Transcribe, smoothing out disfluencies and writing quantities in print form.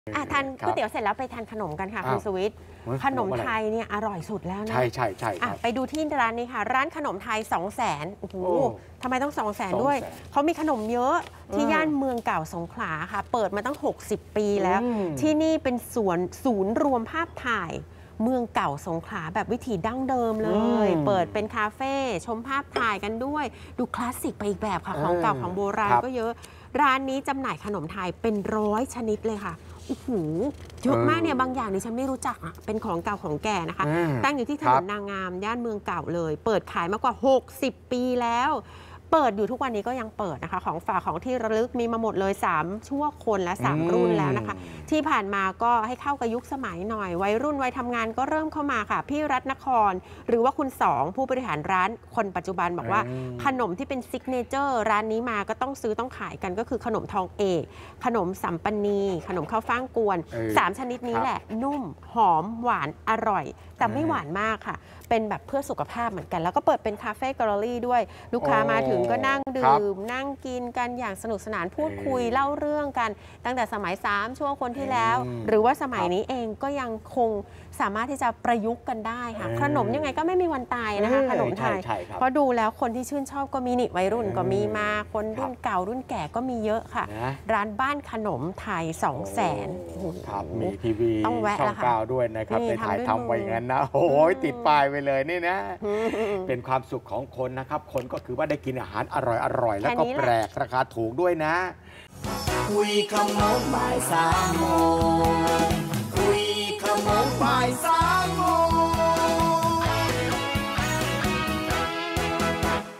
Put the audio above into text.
ทานก๋วยเตี๋ยวเสร็จแล้วไปทานขนมกันค่ะคุณสวิทย์ขนมไทยเนี่ยอร่อยสุดแล้วนะใช่ไปดูที่ร้านนี้ค่ะร้านขนมไทย 200,000โอ้โหทำไมต้อง 200,000 ด้วยเขามีขนมเยอะที่ย่านเมืองเก่าสงขลาค่ะเปิดมาตั้ง60 ปีแล้วที่นี่เป็นศูนย์รวมภาพถ่ายเมืองเก่าสงขลาแบบวิถีดั้งเดิมเลยเปิดเป็นคาเฟ่ชมภาพถ่ายกันด้วยดูคลาสสิกไปอีกแบบค่ะของเก่าของโบราณก็เยอะร้านนี้จำหน่ายขนมไทยเป็น100 ชนิดเลยค่ะโอ้โหเยอะมากเนี่ยบางอย่างดิฉันไม่รู้จักเป็นของเก่าของแก่นะคะตั้งอยู่ที่ถนนนางงามย่านเมืองเก่าเลยเปิดขายมากว่า60 ปีแล้วเปิดอยู่ทุกวันนี้ก็ยังเปิดนะคะของฝากของที่ระลึกมีมาหมดเลย3ชั่วคนและ3รุ่นแล้วนะคะที่ผ่านมาก็ให้เข้ากับยุคสมัยหน่อยวัยรุ่นวัยทำงานก็เริ่มเข้ามาค่ะพี่รัตนครหรือว่าคุณ2ผู้บริหารร้านคนปัจจุบันบอกว่าขนมที่เป็นซิกเนเจอร์ร้านนี้มาก็ต้องซื้อต้องขายกันก็คือขนมทองเอกขนมสัมปนีขนมข้าวฟ่างกวน3ชนิดนี้แหละนุ่มหอมหวานอร่อยแต่ไม่หวานมากค่ะเป็นแบบเพื่อสุขภาพเหมือนกันแล้วก็เปิดเป็นคาเฟ่แกลเลอรี่ด้วยลูกค้ามาถึงก็นั่งดื่มนั่งกินกันอย่างสนุกสนานพูดคุยเล่าเรื่องกันตั้งแต่สมัย3ช่วงคนที่แล้วหรือว่าสมัยนี้เองก็ยังคงสามารถที่จะประยุกต์กันได้ค่ะขนมยังไงก็ไม่มีวันตายนะคะขนมไทยเพราะดูแล้วคนที่ชื่นชอบก็มีนี่วัยรุ่นก็มีมาคนรุ่นเก่ารุ่นแก่ก็มีเยอะค่ะร้านบ้านขนมไทย 200,000 ครับมีทีวีต้องแวะช่อง9ด้วยนะครับไปถ่ายทำไว้งั้นนะโอ้ยติดป้ายไปเลยนี่นะเป็นความสุขของคนนะครับคนก็คือว่าได้กินอาหารอร่อยแล้วก็แปลกราคาถูกด้วยนะคุยคำโน้นบ่าย3 โมง